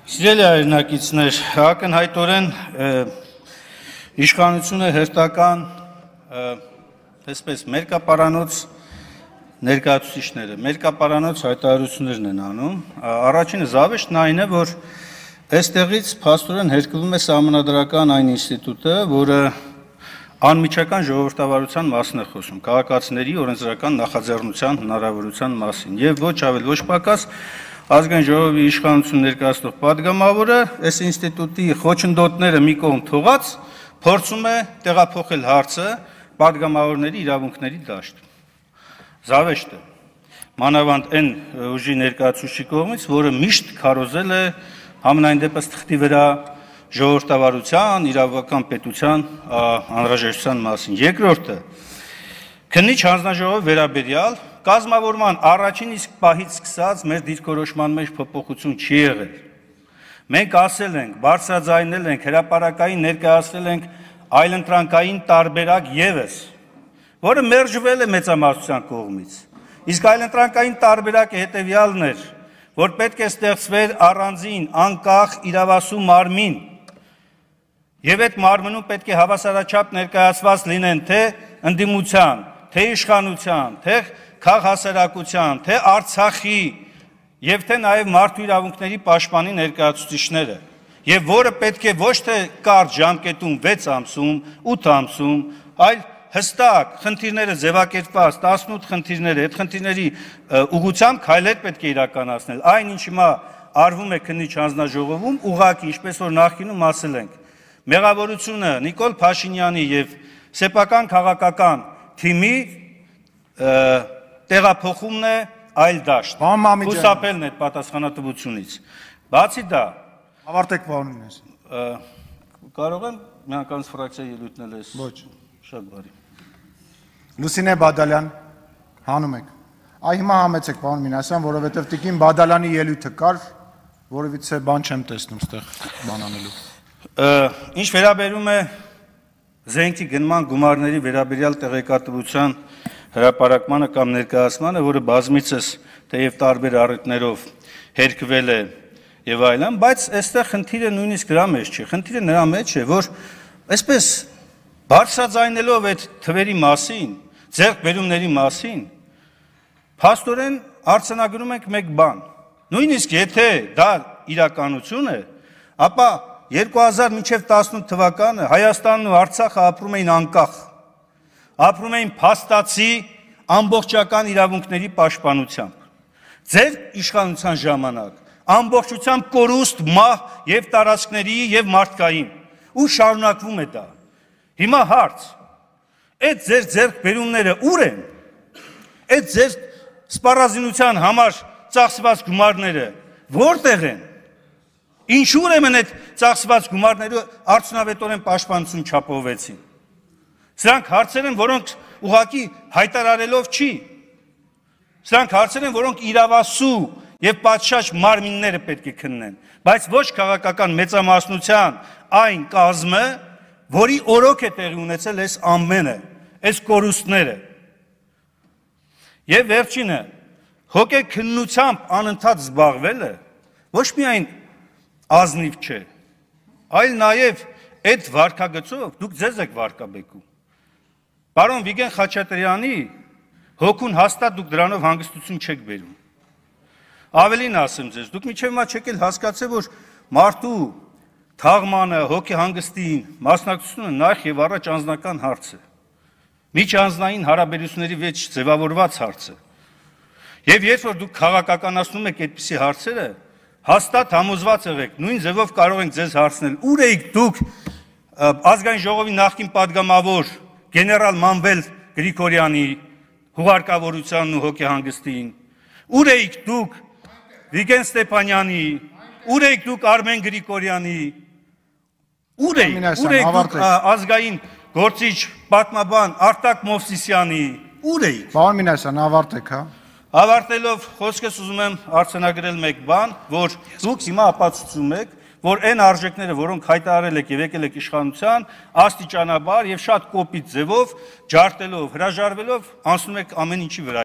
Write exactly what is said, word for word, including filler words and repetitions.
Սիրելի հայրենակիցներ, ակնհայտորեն իշխանությունը հերթական այսպես մերկապարանոց ներկայացուցիչները, մերկապարանոց հայտարարություններն են անում։ Առաջինը զավեշտն այն է, որ այստեղից փաստորեն հերկվում է սահմանադրական այն ինստիտուտը, որը անմիջական ժողովրդավարության մասն է խոսում, քաղաքացիների օրենսդրական նախաձեռնության հնարավորության մասին, եւ ոչ ավել ոչ պակաս Ազգային ժողովի իշխանություն ներկայացնող պատգամավորը այս ինստիտուտի խոչընդոտները մի կողմ թողած փորձում է տեղափոխել հարցը պատգամավորների իրավունքների դաշտ։ Զավեշտ է, մանավանդ այն ուժի ներկայացուցիչի կողմից, որը միշտ քարոզել է համենայն դեպս թղթի վրա ժողովրդավարության, իրավական պետության անհրաժեշտության մասին։ Երկրորդը, քննիչ հանձնաժողովի վերաբերյալ կազմավորման առաջին իսկ պահից սկսած մեր դիրքորոշման մեջ փոփոխություն չի եղել։ Մենք ասել ենք, բարձրաձայնել ենք, հրապարակային ներկայացրել ենք այլընտրանքային տարբերակ ևս, որը մերժվել է մեծամասնության կողմից։ Իսկ այլընտրանքային տարբերակը հետևյալն էր, որ պետք է ստեղծվեր առանձին, անկախ իրավասու մարմին, եւ այդ մարմնում պետք է հավասարաչափ ներկայացված լինեն թե ընդդիմության, թե իշխանության, թե քաղաքասերակցության, թե Արցախի եւ թե նաեւ մարդու իրավունքների պաշտպանի ներկայացուցիչները, եւ որը պետք է ոչ թե կարճ ժամկետում վեց ամսում, ութ ամսում, այլ հստակ խնդիրները ձևակերպված տասնութ խնդիրներ, այդ խնդիրների ուղղությամբ քայլեր պետք է իրականացնել։ Այն ինչ հիմա արվում է քննիչ հանձնաժողովում, ուղղակի, ինչպես որ նախկինում ասել ենք, մեղավորությունը Նիկոլ Փաշինյանի եւ սեփական քաղաքական թիմի տեղափոխումն է այլ դաշտ, խուսափելն է պատասխանատվությունից։ Բացի դա, ավարտեք պարոն Մինասյան։ Կարող եմ միանգամից ֆրակցիա ելույթնել ես։ Ոչ։ Շատ բարի։ Լուսինե Բադալյան, հանում եք։ Այ հիմա համեցեք պարոն Մինասյան, որովհետև Տիկին Բադալյանի ելույթը կար, որովհետև բան չեմ տեսնում ստեղ բան անելու։ Ինչ վերաբերում է զենքի գնման գումարների վերաբերյալ տեղեկատվության հրապարակմանը կամ ներկայացմանը, որը բազմիցս թեև տարբեր առիթներով հերկվել է եւ այլն, բայց այստեղ խնդիրը նույնիսկ դրա մեջ չէ, խնդիրը նրա մեջ է, որ այսպես բարձրաձայնելով այդ թվերի մասին, ձեռքբերումների մասին, փաստորեն արձանագրում ենք մեկ բան։ Նույնիսկ եթե դա իրականություն է, ապա երկու հազար մինչև տասնութ թվականը Հայաստանն ու Արցախը ապրում էին անկախ, ապրում էին փաստացի ամբողջական իրավունքների պաշտպանությամբ։ Ձեր իշխանության ժամանակ ամբողջությամբ կորուստ, մահ եւ տարածքների եւ մարդկային, ու շարունակվում է դա։ Հիմա հարց. այդ ձեր ձեռքբերումները ուր են։ Այդ ձեր սպառազինության համար ծախսված գումարները որտեղ են։ Ինչու ուրեմն այդ ծախսված գումարները արդյունավետորեն պաշտպանություն չապահովեցին։ Սրանք հարցեր են, որոնք ուղղակի հայտարարելով չի։ Սրանք հարցեր են, որոնք իրավասու եւ պատշաճ մարմինները պետք է քննեն, բայց ոչ քաղաքական մեծամասնության այն կազմը, որի օրոք է տեղի ունեցել այս ամենը, այս կորուստները։ Եվ վերջինը, հոգեքննությամբ անընդհատ զբաղվելը ոչ միայն ազնիվ չէ, այլ նաև այդ վարքագծով դուք ձեզ եք վարկաբեկում։ Պարոն Վիգեն Խաչատրյանի հոգուն հաստատ դուք դրանով հանգստություն չեք բերում։ Ավելին ասեմ ձեզ, դուք մինչև հիմա չեք էլ հասկացել, որ մարդու թաղմանը, հոգեհանգստին, մասնակցությունը նախ եւ առաջ անձնական հարց է։ Միջանձնային հարաբերությունների մեջ ձևավորված հարց է։ Եվ երբ որ դուք քաղաքականացնում եք այդպիսի հարցերը, հաստատ համոզված եղեք, նույն ձևով կարող ենք ձեզ հարցնել, ուր էիք դուք ազգային ժողովի նախկին պատգամավոր գեներալ Մանվել Գրիգորյանի հուղարկավորությանն ու հոգեհանգստին, ուր էիք դուք Վիգեն Ստեփանյանի, ուր էիք դուք Արմեն Գրիգորյանի, ուր էիք, ուր էիք դուք ազգային գործիչ պատմաբան Արտակ Մովսիսյանի, ուր էիք։ Պարոն Մինասյան, ավարտեք, հա։ Ավարտելով խոսքս ուզում եմ արձանագրել մեկ բան, որ դուք հիմա ապացուցում եք, որ այն արժեքները, որոնք հայտարարել եք եւ եկել եք իշխանության, աստիճանաբար եւ շատ կոպիտ ձևով, ջարդելով, հրաժարվելով անցնում եք ամեն ինչի վրա։